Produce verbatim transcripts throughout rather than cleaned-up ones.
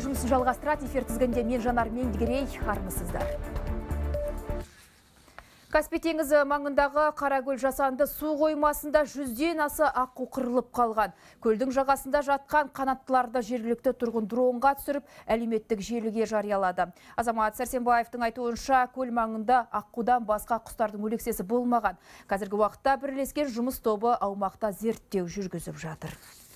өз жұмысын жалғастырады. Эфир тізгінде мен Жанар Меңдігерей, армысыздар. Каспий теңізі маңындағы Қаракөл жасанды су қоймасында жүзден аса аққу қырылып қалған. Көлдің жағасында жатқан қанаттыларды жергілікті тұрғын дронға түсіріп, әлеуметтік желіге жариялады. Азамат Сәрсенбаевтың айтуынша, көл маңында аққудан басқа құстардың өлексесі болмаған. Қазіргі уақытта бірлескен жұмыс тобы аумақта зерттеу жүргізіп жатыр.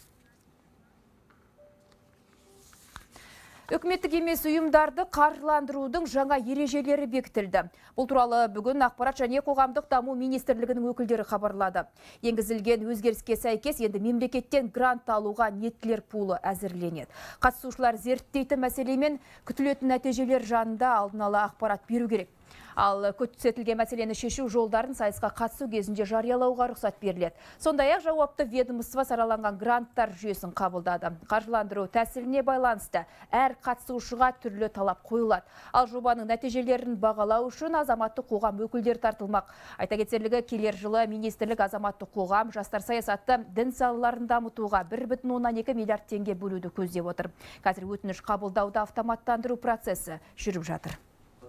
Үкіметтік емес ұйымдарды қаржыландырудың жаңа ережелері бекітілді. Бұл туралы бүгін Ақпарат және қоғамдық даму министрлігінің өкілдері хабарлады. Енгізілген өзгеріске сәйкес енді мемлекеттен грант алуға ниеттілер пулы әзірленеді. Қатысушылар зерттейтін мәселемен күтілетін нәтижелер жанында алдын ала ақпарат беру керек. Ал көрсетілген мәселені шешу жолдарын сайысқа қатысу кезінде жариялауға рұқсат беріледі. Сондай-ақ жауапты ведомство сараланған гранттар жүйесін қабылдады. Қаржыландыру тәсіліне байланысты әр қатысушыға түрлі талап қойылады. Ал жобаның нәтижелерін бағалау үшін азаматтық қоғам өкілдері тартылмақ. Айта кетерлігі, келер жылы министрлік азаматтық қоғам жастар саясаты дін салаларын дамытуға бір бүтін оннан екі миллиард теңге бөлуді көздеп отыр. Қазір өтініш қабылдауды автоматтандыру процесі жүріп жатыр.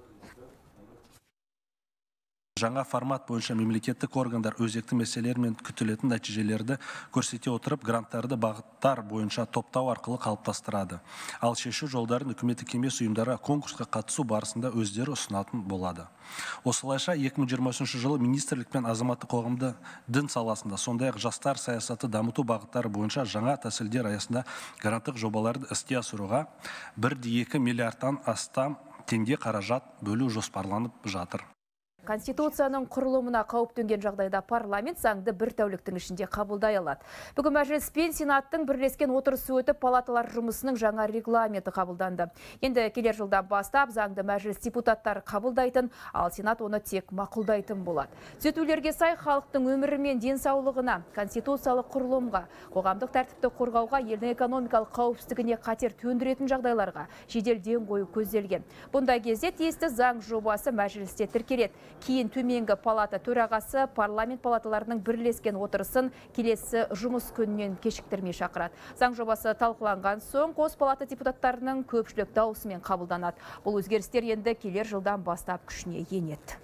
Жаңа формат бойынша мемлекеттік органдар өзекті мәселелер мен күтілетін нәтижелерді көрсете отырып, гранттарды бағыттар бойынша топтау арқылы қалыптастырады. Ал шешу жолдарын үкіметтік емес ұйымдары конкурсқа қатысу барысында өздері ұсынатын болады. Осылайша екі мың жиырмасыншы жылы министрлік пен азаматтық қоғамды дін саласында, сондай-ақ жастар саясаты дамыту бағыттары бойынша жаңа тәсілдер аясында гранттық жобаларды іске асыруға бір де екі миллиардтан астам теңге қаражат бөлу жоспарланып жатыр. Конституцияның құрылымына қауіп төнген жағдайда парламент заңды бір тәуліктің ішінде қабылдай алады. Бүгін мәжіліс пен сенаттың бірлескен отырысы өтіп, палаталар жұмысының жаңа регламенті қабылданды. Енді келер жылдан бастап заңды мәжіліс депутаттары қабылдайтын, ал сенат оны тек мақұлдайтын болады. Түзетулерге сай халықтың өмірі мен денсаулығына, конституциялық құрылымға, қоғамдық тәртіпті қорғауға, елдің экономикалық қауіпсіздігіне қатер төндіретін жағдайларға жедел ден қою көзделген. Бұндай кезде тиісті заң жобасы мәжілісте тіркеледі. Кейін төменгі палата төрағасы парламент палаталарының бірлескен отырысын келесі жұмыс күнінен кешіктірмей шақырады. Заң жобасы талқыланған соң қос палата депутаттарының көпшілік дауысымен қабылданады. Бұл өзгерістер енді келер жылдан бастап күшіне енеді.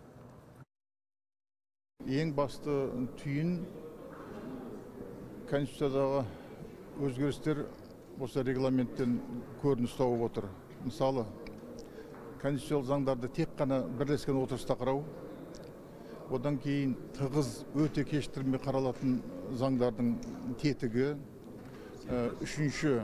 Ең басты түйін Конституциядағы өзгерістер осы регламенттен көрініс тауып отыр. Мысалы, конституциялық заңдарды тек қана бірлескен отырыста қарау, одан кейін тығыз өте кештірмей қаралатын заңдардың тетігі, үшінші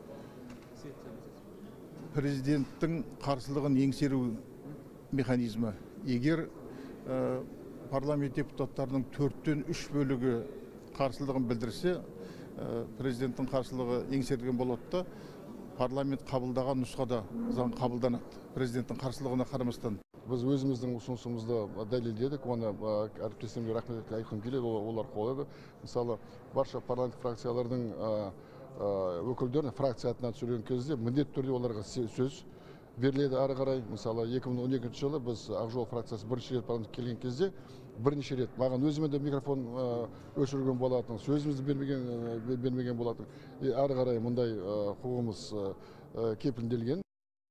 президенттің қарсылығын еңсеру механизмі. Егер парламент депутаттарының төрттен үш бөлігі қарсылығын білдірсе, президенттің қарсылығы еңсерілген болады да, парламент қабылдаған нұсқада заң қабылданады, президенттің қарсылығына қарамастан. Біз өзіміздің ұсынысымызды дәлелдедік, оны әріптестерімге рахмет айтқым келеді, олар қолдады. Мысалы, барша парламент фракциялардың өкілдерін фракция атынан түсірген кезде міндетті түрде оларға сөз беріледі ары қарай. Мысалы, екі мың он екінші жылы біз Ақ жол фракциясы бірінші рет парламентке келген кезде бірнеше рет маған өзіме де микрофон өшірген болатын, сөзімізді бермеген, бермеген болатын. Ары қарай мұндай құқығымыз кепілделген.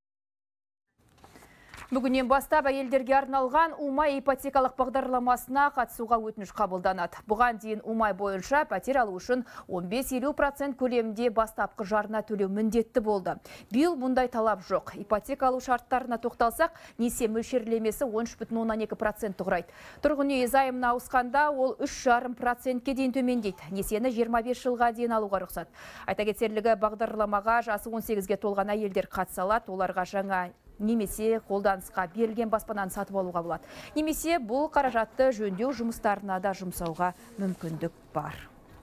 Бүгіннен бастап әйелдерге арналған Умай ипотекалық бағдарламасына қатысуға өтініш қабылданады. Бұған дейін Умай бойынша пәтер алу үшін он бес елу процент көлемінде бастапқы жарна төлеу міндетті болды. Биыл мұндай талап жоқ. Ипотека алу шарттарына тоқталсақ, несие мөлшерлемесі он үш бүтін оннан екі процентті құрайды. Тұрғын үй зайымына ауысқанда ол үш жарым процентке дейін төмендейді. Несиені жиырма бес жылға дейін алуға рұқсат. Айта кетерлігі, бағдарламаға жасы он сегізге толған әйелдер қатыса алады, оларға жаңа немесе қолданысқа берілген баспананы сатып алуға болады. Немесе бұл қаражатты жөндеу жұмыстарына да жұмсауға мүмкіндік бар.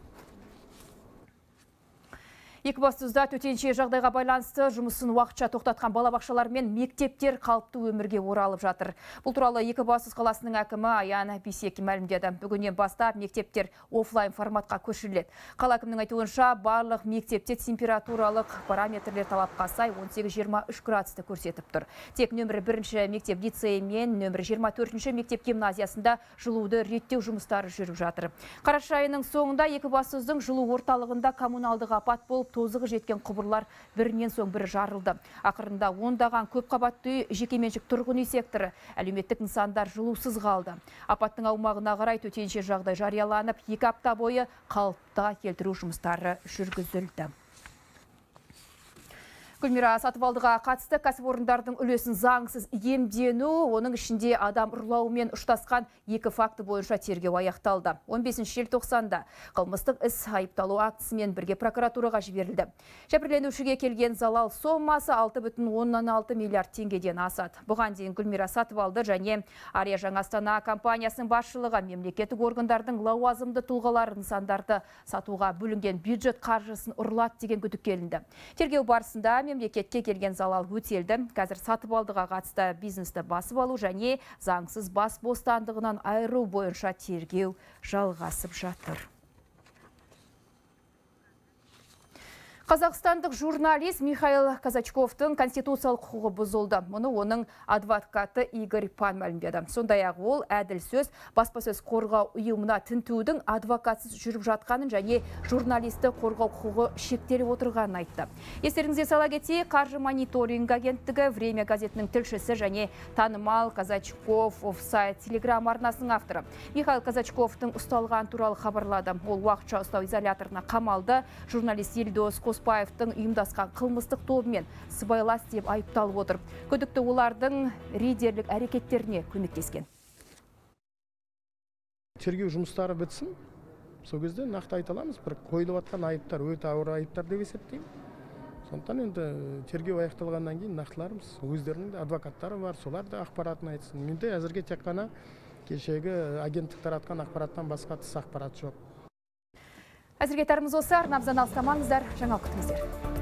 Екібастұзда төтенше жағдайға байланысты жұмысын уақытша тоқтатқан балабақшалар мен мектептер қалыпты өмірге оралып жатыр. Бұл туралы Екібастұз қаласының әкімі Аян Бейсеки мәлімдеді. Бүгіннен бастап мектептер офлайн форматқа көшіріледі. Қала әкімінің айтуынша барлық мектепте температуралық параметрлер талапқа сай он сегіз жиырма үш градусты көрсетіп тұр. Тек нөмірі бірінші мектеп лицейі мен нөмірі жиырма төртінші мектеп гимназиясында жылуды реттеу жұмыстары жүріп жатыр. Қараша айының соңында Екібастұздың жылу орталығында коммуналдық апат болып тозығы жеткен құбырлар бірінен соң бірі жарылды. Ақырында ондаған көп қабатты үй, жекеменшік тұрғын үй секторы, әлеуметтік нысандар жылусыз қалды. Апаттың аумағына қарай төтенше жағдай жарияланып, екі апта бойы қалыпта келтіру жұмыстары жүргізілді. Гүлмира Сатыбалдыға қатысты кәсіпорындардың үлесін заңсыз иемдену, оның ішінде адам ұрлаумен ұштасқан екі факті бойынша тергеу аяқталды. он бесінші желтоқсанда қылмыстық іс айыпталу актісімен бірге прокуратураға жіберілді. Жәбірленушіге келген залал сомасы алты бүтін оннан алты миллиард теңгеден асады. Бұған дейін Гүлмира Сатыбалды және Ария Жаңа Астана компаниясының басшылығы мемлекеттік органдардың лауазымды тұлғалары нысандарды сатуға бөлінген бюджет қаржысын ұрлады деген күдікке ілінді. Тергеу барысында мемлекетке келген залал өтелді. Қазір Сатыбалдыға қатысты бизнесті басып алу және заңсыз бас бостандығынан айыру бойынша тергеу жалғасып жатыр. Қазақстандық журналист Михаил Казачковтың конституциялық құқығы бұзылды. Мұны оның адвокаты Игорь Пан мәлімдеді. Сондай-ақ ол әділ сөз баспасөз қорғау ұйымына тінтудің адвокатсыз жүріп жатқанын және журналисті қорғау құқығы шектеліп отырғанын айтты. Естеріңізге сала кетейік, қаржы мониторинг агенттігі Время газетінің тілшісі және танымал Казачков офсайт телеграм арнасының авторы. Михаил Казачковтың ұсталған туралы хабарлады. Ол уақытша ұстау изоляторына қамалды. Журналист Елдос Қоспаевтың ұйымдасқан қылмыстық тобымен сыбайлас деп айыпталып отыр. Күдікті олардың рейдерлік әрекеттеріне көмектескен. Тергеу жұмыстары бітсін, сол кезде нақты айта аламыз. Бір қойылып жатқан айыптар өте ауыр айыптар деп есептеймін. Сондықтан енді тергеу аяқталғаннан кейін нақтыларымыз, өздерінің де адвокаттары бар, солар да ақпаратын айтсын. Менде әзірге тек қана кешегі агенттік таратқан ақпараттан басқа тыс ақпарат жоқ. Әзірге тарымыз осы, арнамыздан алыстамаңыздар, жаңалық күтіңіздер.